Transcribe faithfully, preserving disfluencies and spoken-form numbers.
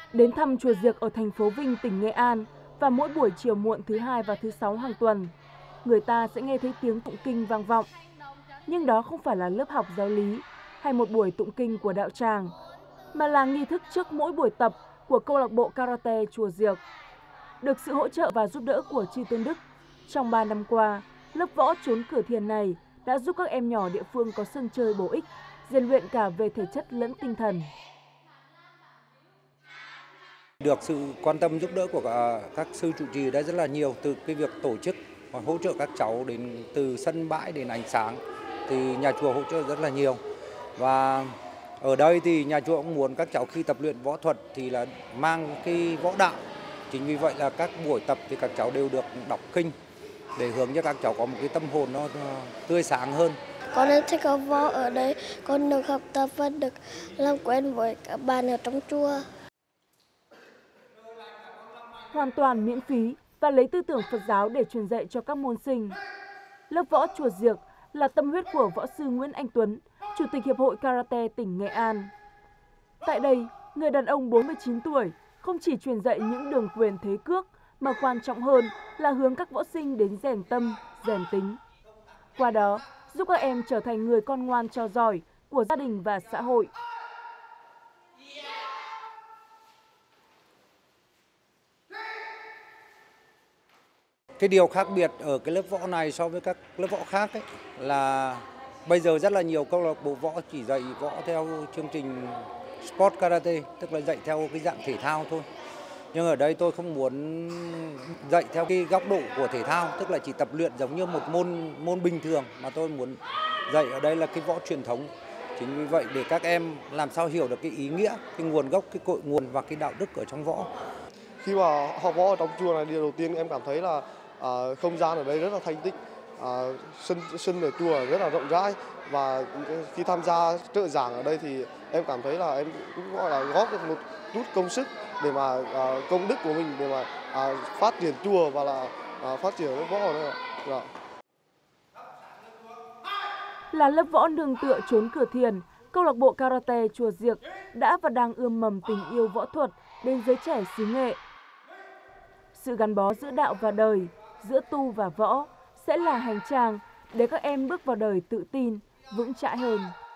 Đến thăm chùa Diệc ở thành phố Vinh, tỉnh Nghệ An và mỗi buổi chiều muộn thứ hai và thứ sáu hàng tuần, người ta sẽ nghe thấy tiếng tụng kinh vang vọng. Nhưng đó không phải là lớp học giáo lý hay một buổi tụng kinh của đạo tràng, mà là nghi thức trước mỗi buổi tập của câu lạc bộ karate chùa Diệc. Được sự hỗ trợ và giúp đỡ của Tri Tôn Đức, trong ba năm qua, lớp võ trốn cửa thiền này đã giúp các em nhỏ địa phương có sân chơi bổ ích, rèn luyện cả về thể chất lẫn tinh thần. Được sự quan tâm giúp đỡ của các sư trụ trì đã rất là nhiều, từ cái việc tổ chức và hỗ trợ các cháu đến từ sân bãi đến ánh sáng thì nhà chùa hỗ trợ rất là nhiều. Và ở đây thì nhà chùa cũng muốn các cháu khi tập luyện võ thuật thì là mang cái võ đạo. Chính vì vậy là các buổi tập thì các cháu đều được đọc kinh để hướng cho các cháu có một cái tâm hồn nó tươi sáng hơn. Con rất thích học võ ở đây, con được học tập và được làm quen với các bạn ở trong chùa. Hoàn toàn miễn phí và lấy tư tưởng Phật giáo để truyền dạy cho các môn sinh. Lớp võ chùa Diệc là tâm huyết của võ sư Nguyễn Anh Tuấn, Chủ tịch Hiệp hội Karate tỉnh Nghệ An. Tại đây, người đàn ông bốn mươi chín tuổi không chỉ truyền dạy những đường quyền thế cước, mà quan trọng hơn là hướng các võ sinh đến rèn tâm, rèn tính. Qua đó, giúp các em trở thành người con ngoan trò giỏi của gia đình và xã hội. Cái điều khác biệt ở cái lớp võ này so với các lớp võ khác ấy, là bây giờ rất là nhiều câu lạc bộ võ chỉ dạy võ theo chương trình Sport Karate, tức là dạy theo cái dạng thể thao thôi. Nhưng ở đây tôi không muốn dạy theo cái góc độ của thể thao, tức là chỉ tập luyện giống như một môn môn bình thường, mà tôi muốn dạy ở đây là cái võ truyền thống. Chính vì vậy để các em làm sao hiểu được cái ý nghĩa, cái nguồn gốc, cái cội nguồn và cái đạo đức ở trong võ. Khi mà học võ ở trong chùa này, điều đầu tiên em cảm thấy là à, không gian ở đây rất là thanh tịnh, à, sân sân ở chùa rất là rộng rãi, và khi tham gia trợ giảng ở đây thì em cảm thấy là em cũng gọi là góp được một chút công sức để mà à, công đức của mình để mà à, phát triển chùa và là à, phát triển lớp võ ở đây. Dạ. Là lớp võ nương tựa trốn cửa thiền, câu lạc bộ karate chùa Diệc đã và đang ươm mầm tình yêu võ thuật đến giới trẻ xứ Nghệ. Sự gắn bó giữa đạo và đời, giữa tu và võ sẽ là hành trang để các em bước vào đời tự tin, vững chãi hơn.